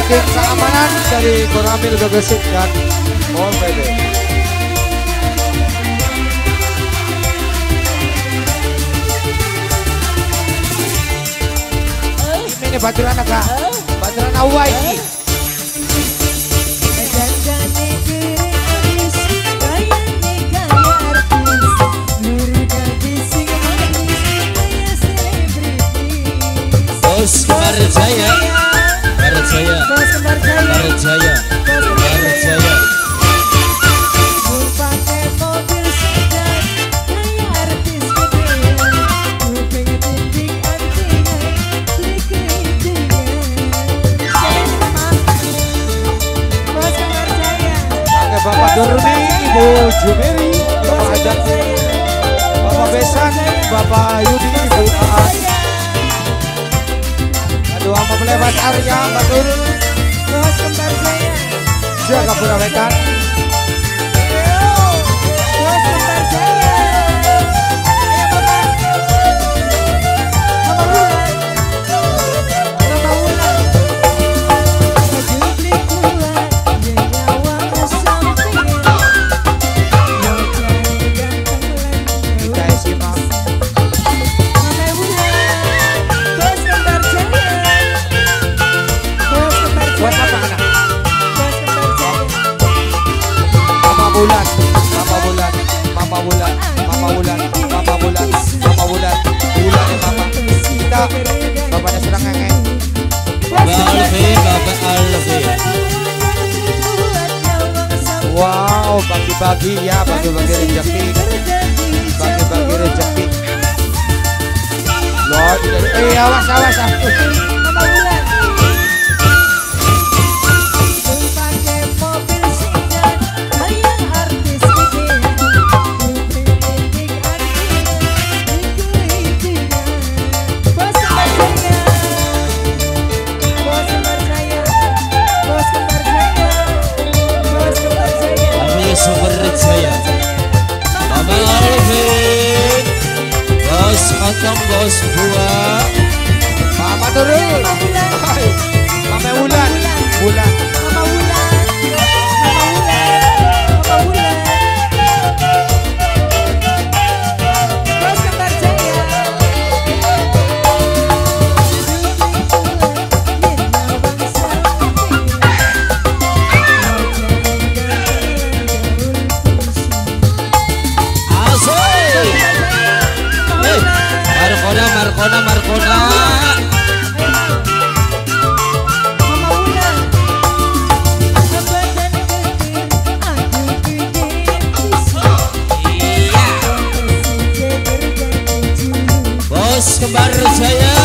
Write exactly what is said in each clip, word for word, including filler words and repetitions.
tim keamanan dari Koramil Gegesik dan Mall B D. Ini baturan agak baturan awal ini. Bos Kembar Jaya, Kembar Jaya, Kembar Jaya, Kembar Jaya. Bapak Durni, Ibu Jumeri, Bapak Adan, Bapak Besan, Bapak Yudi, Ibu Aan. Aduh, sama pelewat Arya, Batur. Bos Kembar Jaya. Jaga Purawetan. Bos Kembar Jaya. Ayo Bapak. Mama Wulan. Mama Wulan. Maju beli kuat, dia nyawa kesampingan. Mau cari ganteng lagi. Kita isi mak. Mama Wulan. Bos Kembar Jaya. Bos Kembar Jaya. Buat apa anak? Bos Kembar Jaya. Mama Bulan, Mama Bulan, Mama Bulan, Mama Bulan, Mama Bulan, Mama Bulan, Bulan ya Mama. Kita, bapaknya sedang ngenge. Bapak Alfi, Bapak Alfi. Wow, bagi-bagi ya, bagi-bagi rezeki, bagi-bagi rezeki. Loh, eh awas, awas, awas. Mama Wulan. Pakai mobil sedan, kayak artis gede. Dik artinya, bos Kembar Jaya. Bos Kembar Jaya. Bos Kembar Jaya. Bos Kembar Jaya. Kami Super Jaya. Bapak Alfi, Bos Otong, Bos Buah. Mama Nurul, hai, Mama Wulan, Wulan. Mama Wulan. Mama Wulan. Mama Wulan. Bos Kembar Jaya. Asik. Eh, Markona, Markona, Markona. Mama Wulan. Badan gede, aku gede bisa. Iya. Bos Kembar Jaya,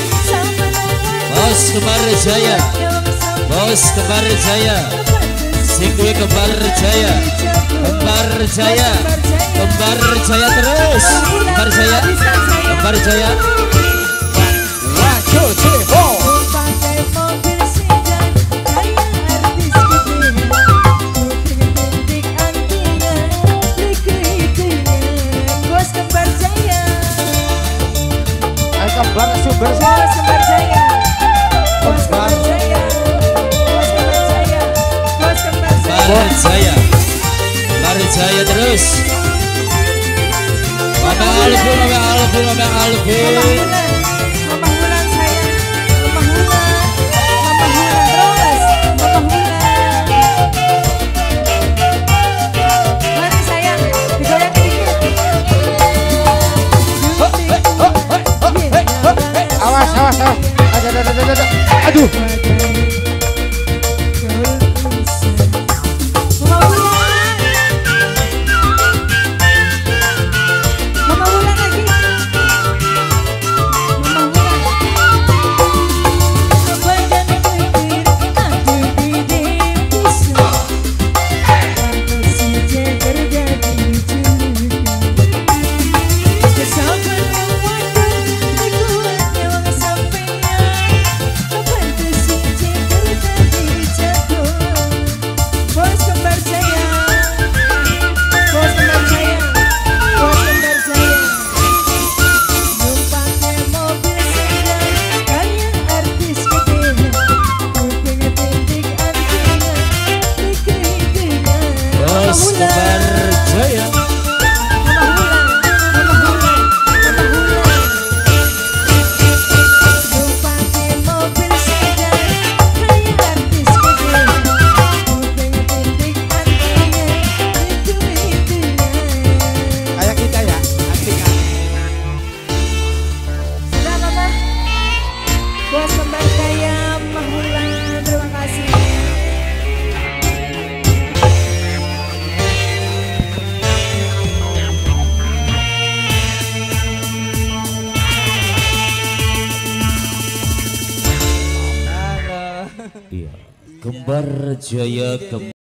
Bos Kembar Jaya, Bos Kembar Jaya. Sing duwe Kembar Jaya, Kembar Jaya, Kembar Jaya terus. Kembar Jaya, Kembar Jaya. One, two, three, four. Pakai mobil sedan, kayak artis gede. Kuping dik artinya, liku-likunya. Bos Kembar Jaya. Ayo kembar sumber sih. Bos Kembar Jaya. Bos Kembar Jaya. Bos Kembar Jaya. Bos Kembar Jaya. Kembar Jaya, Kembar Jaya terus. Mama Alfi, Mama Alfi, Mama Alfi. Mama Wulan. Mama Wulan sayang. Mama Wulan. Mama Wulan terus. Mama Wulan. Mari sayang, digoyang dikit. Awas, awas, awas. Aduh, aduh, aduh, aduh. Aduh. Mama Wulan. Mama Wulan lagi. Mama Wulan. Badan gede, aku gede bisa. Pantas sejajar jadi julukan. Kesabaran waktu, kuatnya wong sampeyan. Pantas Jaya.